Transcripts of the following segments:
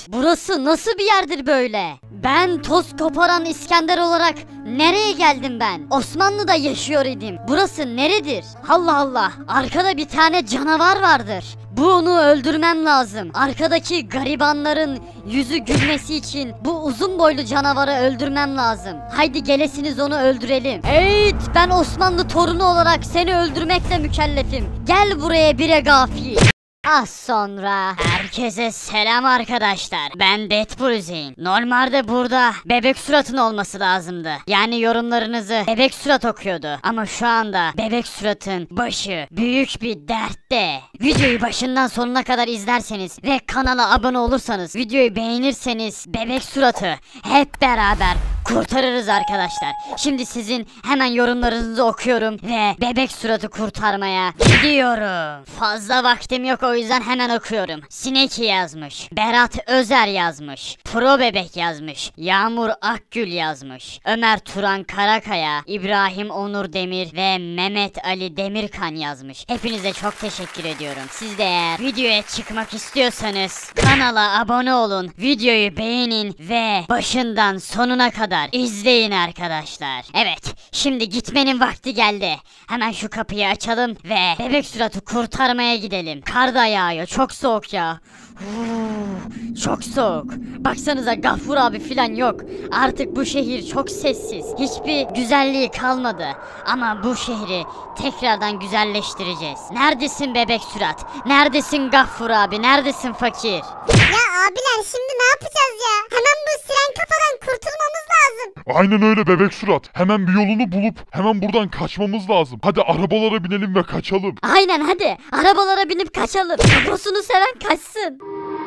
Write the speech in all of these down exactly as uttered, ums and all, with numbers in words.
burası nasıl bir yerdir böyle? Ben toz koparan İskender olarak nereye geldim ben? Osmanlı'da yaşıyor idim. Burası neredir? Allah Allah, arkada bir tane canavar vardır. Bunu öldürmem lazım. Arkadaki garibanların yüzü gülmesi için bu uzun boylu canavarı öldürmem lazım. Haydi gelesiniz onu öldürelim. Evet, ben Osmanlı torunu olarak seni öldürmekle mükellefim. Gel buraya bire gafil. Az sonra herkese selam arkadaşlar. Ben Deadpool Hüseyin. Normalde burada bebek suratın olması lazımdı. Yani yorumlarınızı bebek surat okuyordu. Ama şu anda bebek suratın başı büyük bir dertte. Videoyu başından sonuna kadar izlerseniz ve kanala abone olursanız, videoyu beğenirseniz bebek suratı hep beraber kurtarırız arkadaşlar. Şimdi sizin hemen yorumlarınızı okuyorum ve bebek suratı kurtarmaya gidiyorum. Fazla vaktim yok, o yüzden hemen okuyorum. Sineki yazmış. Berat Özer yazmış. Pro Bebek yazmış. Yağmur Akgül yazmış. Ömer Turan Karakaya, İbrahim Onur Demir ve Mehmet Ali Demirkan yazmış. Hepinize çok teşekkür ediyorum. Siz de eğer videoya çıkmak istiyorsanız kanala abone olun, videoyu beğenin ve başından sonuna kadar izleyin arkadaşlar. Evet, şimdi gitmenin vakti geldi. Hemen şu kapıyı açalım ve bebek suratı kurtarmaya gidelim. Kar da yağıyor, çok soğuk ya. Uu, çok soğuk. Baksanıza, Gaffur abi filan yok. Artık bu şehir çok sessiz. Hiçbir güzelliği kalmadı. Ama bu şehri tekrardan güzelleştireceğiz. Neredesin bebek surat? Neredesin Gaffur abi? Neredesin fakir? Ya abiler, şimdi ne yapacağız ya? Hemen bu siren kafadan kurtulmamız lazım. Aynen öyle bebek surat. Hemen bir yolunu bulup hemen buradan kaçmamız lazım. Hadi arabalara binelim ve kaçalım. Aynen, hadi arabalara binip kaçalım. Babasını seven kaçsın.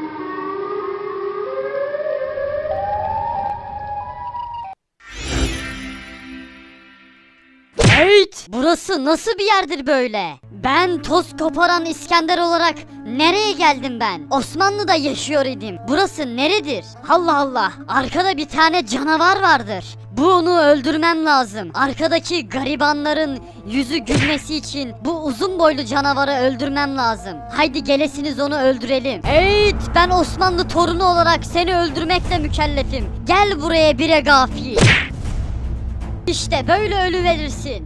Evet, burası nasıl bir yerdir böyle? Ben toz koparan İskender olarak nereye geldim ben? Osmanlı'da yaşıyor idim. Burası neredir? Allah Allah, arkada bir tane canavar vardır. Bunu öldürmem lazım. Arkadaki garibanların yüzü gülmesi için bu uzun boylu canavarı öldürmem lazım. Haydi gelesiniz onu öldürelim. Evet, ben Osmanlı torunu olarak seni öldürmekle mükellefim. Gel buraya bire gafil. İşte böyle ölüverirsin.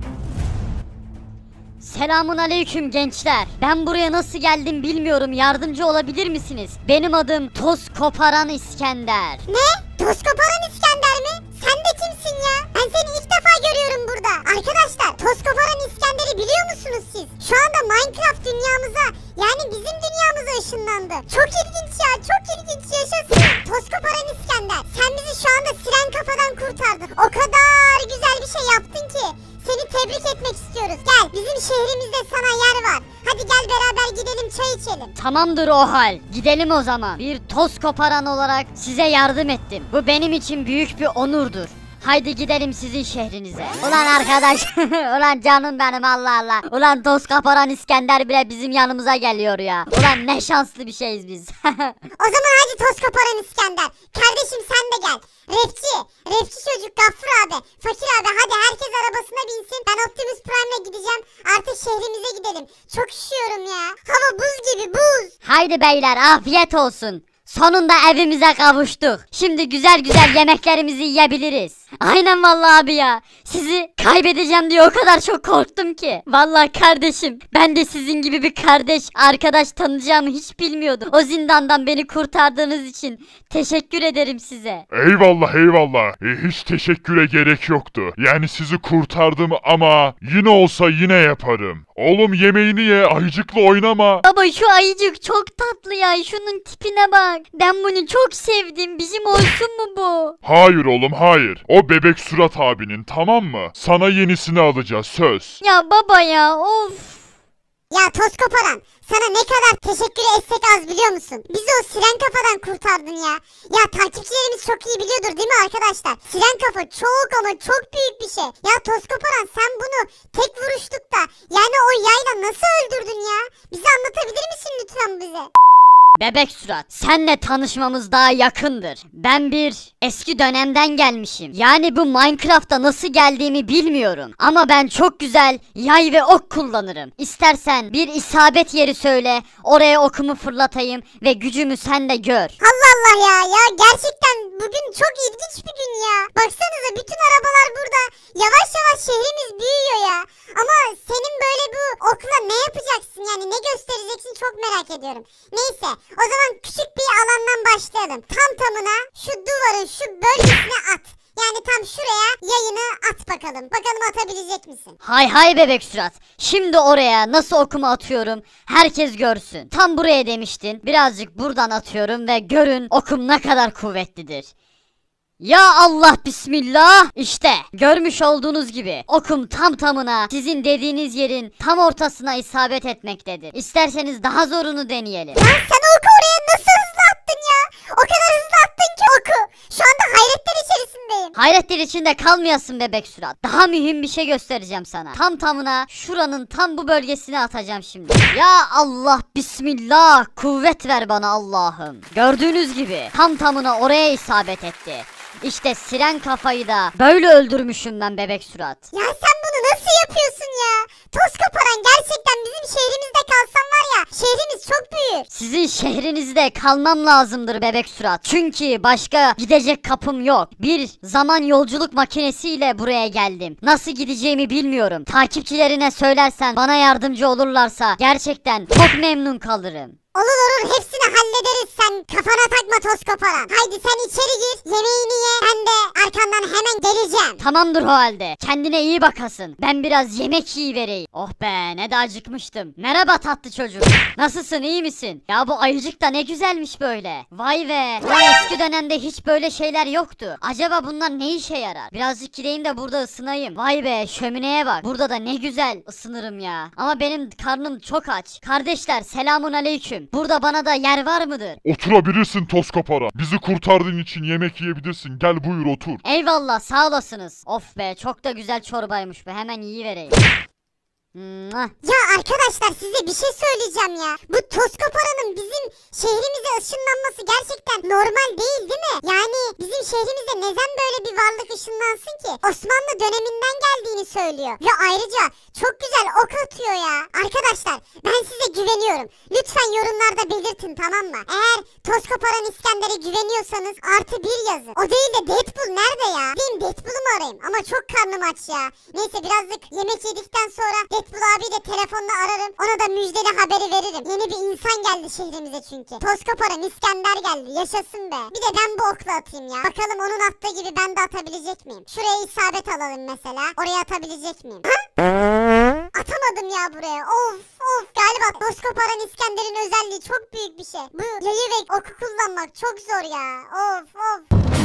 Selamun aleyküm gençler. Ben buraya nasıl geldim bilmiyorum. Yardımcı olabilir misiniz? Benim adım Toz Koparan İskender. Ne? Toz koparan İskender mi? Sen de kimsin ya? Ben seni ilk defa görüyorum burada. Arkadaşlar, toz koparan İskender'i biliyor musunuz siz? Şu anda Minecraft dünyamıza, yani bizim dünyamıza ışınlandı. Çok ilginç ya, çok ilginç, yaşasın. Toz koparan İskender, sen bizi şu anda siren kafadan kurtardın. O kadar güzel bir şey yaptın ki seni tebrik etmek istiyoruz. Gel, bizim şehrimizde sana yer var. Hadi gel beraber gidelim, çay içelim. Tamamdır o hal. Gidelim o zaman. Bir toz koparan olarak size yardım ettim. Bu benim için büyük bir onurdur. Haydi gidelim sizin şehrinize. Ulan arkadaş, ulan canım benim, Allah Allah. Ulan toz kaparan İskender bile bizim yanımıza geliyor ya. Ulan ne şanslı bir şeyiz biz. O zaman hadi toz koparan İskender. Kardeşim sen de gel. Rapçi, rapçi çocuk Gaffur abi, Fakir abi, hadi herkes arabasına binsin. Ben Optimus Prime'le gideceğim. Artık şehrimize gidelim. Çok üşüyorum ya. Hava buz gibi, buz. Haydi beyler, afiyet olsun. Sonunda evimize kavuştuk. Şimdi güzel güzel yemeklerimizi yiyebiliriz. Aynen vallahi abi ya. Sizi kaybedeceğim diye o kadar çok korktum ki. Vallahi kardeşim, ben de sizin gibi bir kardeş, arkadaş tanıyacağımı hiç bilmiyordum. O zindandan beni kurtardığınız için teşekkür ederim size. Eyvallah eyvallah. E, hiç teşekküre gerek yoktu. Yani sizi kurtardım ama yine olsa yine yaparım. Oğlum yemeğini ye, ayıcıkla oynama. Baba, şu ayıcık çok tatlı ya. Şunun tipine bak. Ben bunu çok sevdim. Bizim olsun mu bu? Hayır oğlum hayır. O bebek surat abinin, tamam mı? Sana yenisini alacağız, söz. Ya baba ya, of. Ya toz koparan, sana ne kadar teşekkür etsek az biliyor musun? Bizi o siren kafadan kurtardın ya. Ya takipçilerimiz çok iyi biliyordur değil mi arkadaşlar? Siren kafa çok ama çok büyük bir şey. Ya toz koparan, sen bunu tek vuruşlukta, yani o yayla nasıl öldürdün ya? Bize anlatabilir misin lütfen bize? Bebek surat, senle tanışmamız daha yakındır. Ben bir eski dönemden gelmişim. Yani bu Minecraft'a nasıl geldiğimi bilmiyorum. Ama ben çok güzel yay ve ok kullanırım. İstersen bir isabet yeri söyle, oraya okumu fırlatayım ve gücümü sen de gör. Allah Allah ya ya gerçekten bugün çok ilginç bir gün ya. Baksanıza bütün arabalar burada. Yavaş yavaş şehrimiz büyüyor ya. Ama senin böyle bu okla ne yapacaksın yani ne göstereceksin çok merak ediyorum. Neyse o zaman küçük bir alandan başlayalım. Tam tamına şu duvarın şu bölgesine at. Yani tam şuraya yayını at bakalım. Bakalım atabilecek misin? Hay hay bebek surat. Şimdi oraya nasıl okumu atıyorum herkes görsün. Tam buraya demiştin. Birazcık buradan atıyorum ve görün okum ne kadar kuvvetlidir. Ya Allah bismillah. İşte görmüş olduğunuz gibi okum tam tamına sizin dediğiniz yerin tam ortasına isabet etmektedir. İsterseniz daha zorunu deneyelim. Ya sen oku oraya nasıl hızlı attın ya? O kadar hızlı attın ki oku. Şu anda hayretler içerisindeyim. Hayretler içinde kalmayasın bebek surat. Daha mühim bir şey göstereceğim sana. Tam tamına şuranın tam bu bölgesine atacağım şimdi. Ya Allah bismillah. Kuvvet ver bana Allah'ım. Gördüğünüz gibi tam tamına oraya isabet etti. İşte siren kafayı da böyle öldürmüşüm ben bebek surat. Ya sen bunu nasıl yapıyorsun ya? Toz koparan gerçekten bizim şehrimizde kalsan var ya şehrimiz çok büyür. Sizin şehrinizde kalmam lazımdır bebek surat. Çünkü başka gidecek kapım yok. Bir zaman yolculuk makinesiyle buraya geldim. Nasıl gideceğimi bilmiyorum. Takipçilerine söylersen bana yardımcı olurlarsa gerçekten çok memnun kalırım. Olur olur hepsini hallederiz sen kafana takma toz koparan. Haydi sen içeri gir yemeğini ye ben de arkandan hemen geleceğim. Tamamdır o halde. Kendine iyi bakasın. Ben biraz yemek yiyivereyim. Oh be ne de acıkmıştım. Merhaba tatlı çocuk. Nasılsın iyi misin? Ya bu ayıcık da ne güzelmiş böyle. Vay be. Ulan eski dönemde hiç böyle şeyler yoktu. Acaba bunlar ne işe yarar? Birazcık gideyim de burada ısınayım. Vay be şömineye bak. Burada da ne güzel ısınırım ya. Ama benim karnım çok aç. Kardeşler selamun aleyküm. Burada bana da yer var mıdır? Oturabilirsin toz kopara. Bizi kurtardığın için yemek yiyebilirsin. Gel buyur otur. Eyvallah sağ olasınız. Of be çok da güzel çorbaymış be. Hemen yiyivereyim. Mwah. Ya arkadaşlar size bir şey söyleyeceğim ya. Bu toz koparanın bizim şehrimize ışınlanması gerçekten normal değil değil mi? Yani bizim şehrimize neden böyle bir varlık ışınlansın ki? Osmanlı döneminden geldiğini söylüyor. Ve ayrıca çok güzel ok atıyor ya. Arkadaşlar ben size güveniyorum. Lütfen yorumlarda belirtin tamam mı? Eğer toz koparan İskender'e güveniyorsanız artı bir yazın. O değil de Deadpool nerede ya? Diyeyim Deadpool'u mu arayayım? Ama çok karnım aç ya. Neyse birazcık yemek yedikten sonra Deadpool abi de telefonla ararım. Ona da müjdeli haberi veririm. Yeni bir insan geldi şehrimize çünkü. Toz koparan İskender geldi. Yaşasın be. Bir de ben bu okla atayım ya. Bakalım onun attığı gibi ben de atabilecek miyim? Şuraya isabet alalım mesela. Oraya atabilecek miyim? Ha? Atamadım ya buraya. Of of. Galiba toz koparan İskender'in özelliği çok büyük bir şey. Bu yayı ve oku kullanmak çok zor ya. Of of.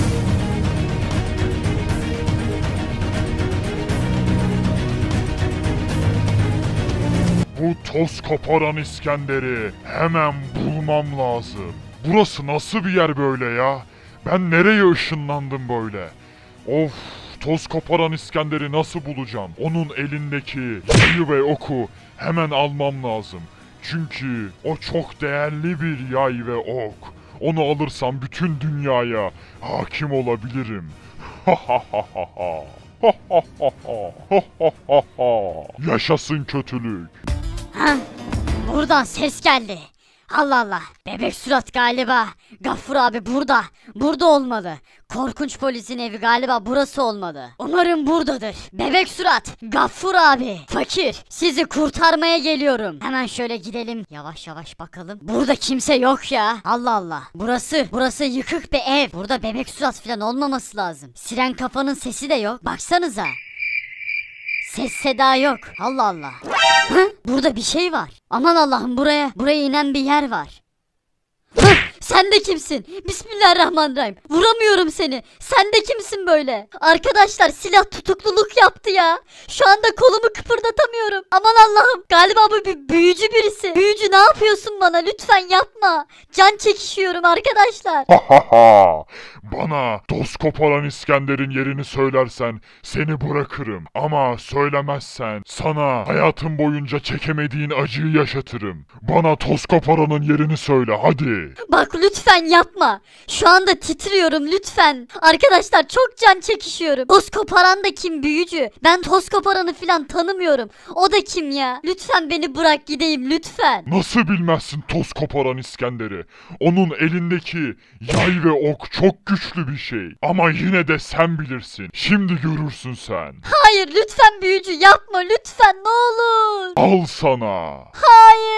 Bu toz koparan İskender'i hemen bulmam lazım. Burası nasıl bir yer böyle ya? Ben nereye ışınlandım böyle? Of, toz koparan İskender'i nasıl bulacağım? Onun elindeki yayı ve oku hemen almam lazım. Çünkü o çok değerli bir yay ve ok. Onu alırsam bütün dünyaya hakim olabilirim. Ha ha ha ha ha. Ha ha ha ha. Ha ha ha. Yaşasın kötülük. Ha? Buradan ses geldi. Allah Allah. Bebek surat galiba. Gaffur abi burada. Burada olmalı. Korkunç polisin evi galiba burası olmalı. Umarım buradadır. Bebek surat. Gaffur abi. Fakir. Sizi kurtarmaya geliyorum. Hemen şöyle gidelim. Yavaş yavaş bakalım. Burada kimse yok ya. Allah Allah. Burası. Burası yıkık bir ev. Burada bebek surat falan olmaması lazım. Siren kafanın sesi de yok. Baksanıza. Ses seda yok. Allah Allah. Hı? Burada bir şey var. Aman Allah'ım buraya. Buraya inen bir yer var. Hı? Sen de kimsin? Bismillahirrahmanirrahim. Vuramıyorum seni. Sen de kimsin böyle? Arkadaşlar silah tutukluluk yaptı ya. Şu anda kolumu kıpırdatamıyorum. Aman Allah'ım. Galiba bu bir büyücü birisi. Büyücü ne yapıyorsun bana? Lütfen yapma. Can çekişiyorum arkadaşlar. Bana toz koparan İskender'in yerini söylersen seni bırakırım. Ama söylemezsen sana hayatın boyunca çekemediğin acıyı yaşatırım. Bana toz koparanın yerini söyle hadi. Bak lütfen yapma. Şu anda titriyorum lütfen. Arkadaşlar çok can çekişiyorum. Toz koparan da kim büyücü? Ben toz koparanı falan tanımıyorum. O da kim ya? Lütfen beni bırak gideyim lütfen. Nasıl bilmezsin toz koparan İskender'i? Onun elindeki yay ve ok çok güçlü bir şey. Ama yine de sen bilirsin. Şimdi görürsün sen. Hayır lütfen büyücü yapma lütfen ne olur. Al sana. Hayır.